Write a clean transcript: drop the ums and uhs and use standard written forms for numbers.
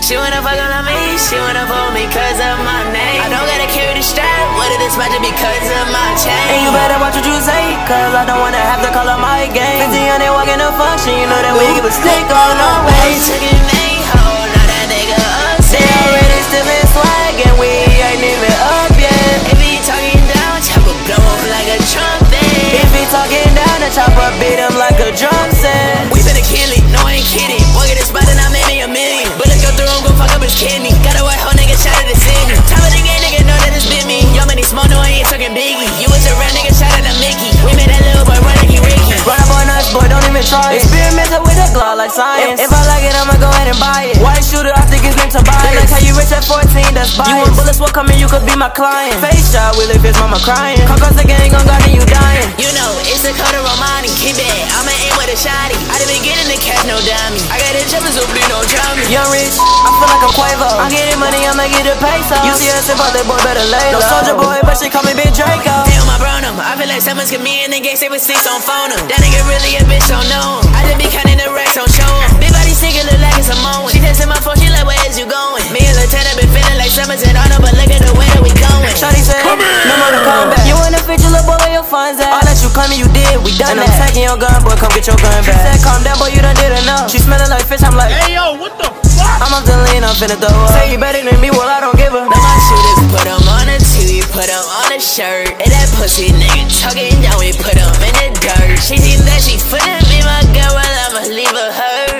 She wanna fuck on me, she wanna fuck me cause of my name. I don't gotta carry the strap, what it is about to because of my chain. And you better watch what you say, cause I don't wanna have to call up my game. 50 on it walking the function, you know that we give a stick on no way. Took an A-hole, now that nigga upset. They already still in swag and we ain't even up yet. If he talking down, chopper blow up like a trumpet. If he talking down, the chopper beat him like a drum set. We finna kill it, no I ain't kidding. Walk in the spot and I made me $1 million. Bullets go through him, gon' fuck up his kidney. Got a white hoe nigga shot at the city. Top of the game, nigga know that it's been me. Yo, money small, no I ain't talking biggie. You was a real nigga, shot at a Mickey. We made that little boy run like he Ricky. Run up on us, boy, don't even try it. Experimental with that glow like science. If I like it, I'ma go ahead and buy it. White shooter, I think his name Tobias. I like how you rich at 14, that's biased. You want bullets, what coming, you could be my client. Face shot, we live his mama crying. Come across the gang, on God, and you dying. You know, it's the Coda Romani. Keep it, I'ma aim with a shotty. I done been getting the cash, no dummy. I got the jumpers, so be no drama. Young rich, I feel like I'm Quavo. I'm getting money, I'ma get the pesos. You see us if all that boy better lay low. No soldier boy, but she call me Big Draco. Damn, my bronum, I feel like someone's get me in the game, say with 6 on phone him. That nigga really a bitch, don't know him. I just be counting the racks, don't show him. Big body single, look like it's a moment. She texting my phone, she like, where is you going? Me and Lieutenant been feeling like Summers and Arnold, but look at the way that we going. Shawty said, no more to come back. You in the picture, little boy, where your funds at? All that you claiming you did, we done and that. I'm taking your gun, boy, come get your gun back. She said, calm down, boy, you done did enough. She smelling like fish, I'm like, Hey yo, what the fuck? I'm off the lean, I'm finna throw up. Say you better than me, well, I don't give a. Now my shooters put him on the TV, put him on the shirt. And that pussy nigga talking down, we put him in the dirt. She think that she finna be my girl, well, I'ma leave her hurt.